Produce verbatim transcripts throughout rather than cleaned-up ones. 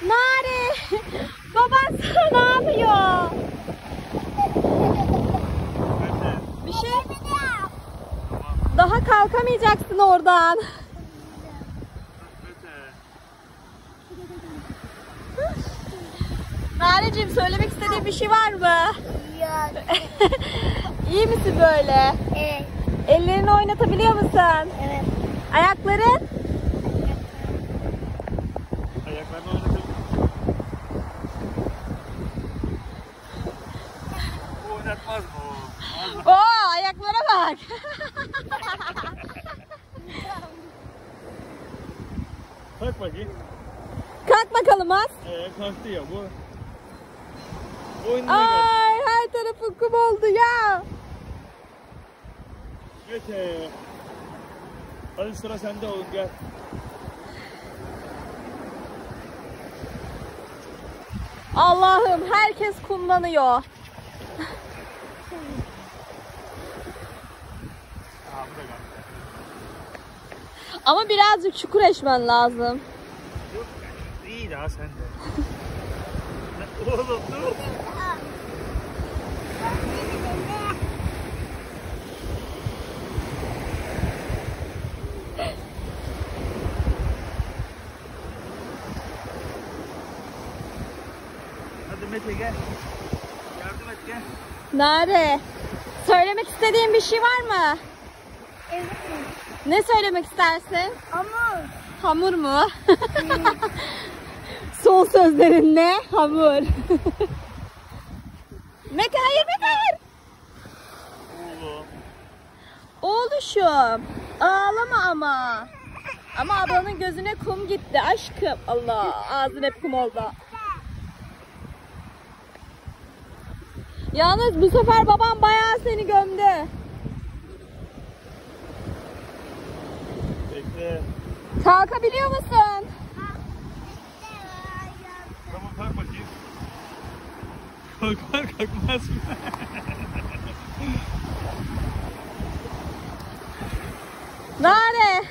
Nare, baban sana ne yapıyor? Bir şey. Daha kalkamayacaksın oradan. Nareciğim, söylemek istediğin bir şey var mı? Yok. İyi misin böyle? Evet. Ellerini oynatabiliyor musun? Evet. Ayakların? Ayaklarını oynatabiliyor. Bu oynatmaz mı o? Oo, ayaklara bak. Kalk bakayım. Kalk bakalım az. Ee, kalktı ya bu. Bu oyundan kalktı. Ay, her tarafın kum oldu ya. Mete. Hadi sıra sende oğlum, gel. Allah'ım, herkes kumlanıyor. Aa, bu da kalktı. Ama birazcık çukur eşmen lazım. Yok, iyi daha sen de. Oğlum dur. Hadi Mete gel. Yardım et, gel. Nare, söylemek istediğin bir şey var mı? Evet. Ne söylemek istersin? Ama Hamur mu? Son sözlerin ne? Hamur. Mete, hayır Mete, hayır. Oğlum. Oğluşum, ağlama ama. Ama ablanın gözüne kum gitti aşkım. Allah, ağzın hep kum oldu. Yalnız bu sefer babam bayağı seni gömdü. Bekle. Kalkabiliyor musun? Tamam, kalk bakayım. Kalkar kalkmaz mı? Nare.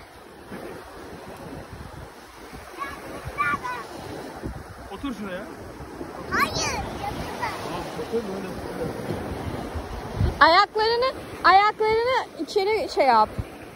Otur şuraya. hayır. Tamam, otur böyle. Ayaklarını, ayaklarını içeri şey yap.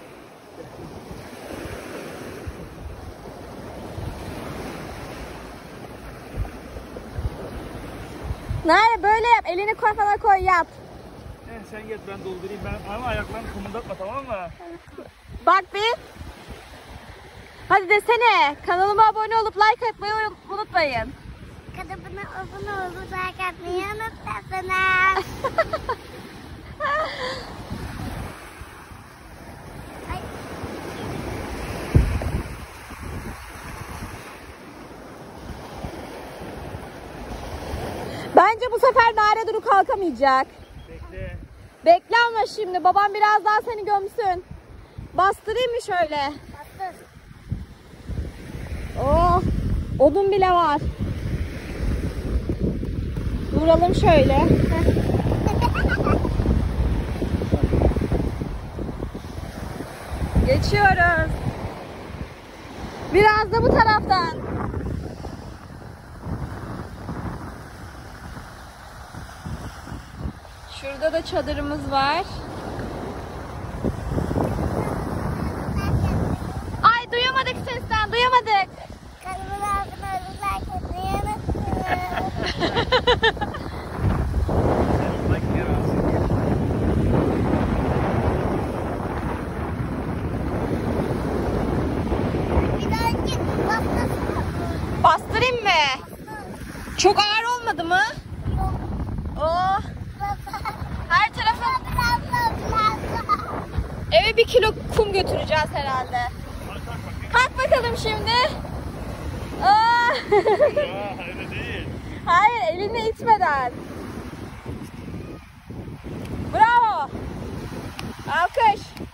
Nare, böyle yap. Elini kafana koy, yap. Eh, sen git, ben doldurayım. Ben ama ayaklarını kumundatma, tamam mı? Bak bir. Hadi desene. Kanalıma abone olup like atmayı unutmayın. Kanalına abone olup like atmayı unutmasınız. Ay. Bence bu sefer Nare Duru kalkamayacak. Bekle. Bekle ama şimdi. Babam biraz daha seni gömsün. Bastırayım mı şöyle? Bastır. Oh, odun bile var. Duralım şöyle. Geçiyoruz. Biraz da bu taraftan. Şurada da çadırımız var. Ay, duyamadık sesten, duyamadık. Kanalına abone olup like atmayı unutmasınız. Bak yarası. Bir dahaki bastırsın. Bastırayım mı? Çok ağır olmadı mı? Yok. Oh, her tarafa Abla, abla. eve bir kilo kum götüreceğiz herhalde. Kalk, kalk bakayım. Kalk bakalım şimdi. Aa. Ya öyle değil. Hayır, elini itmeden. Bravo. Alkış.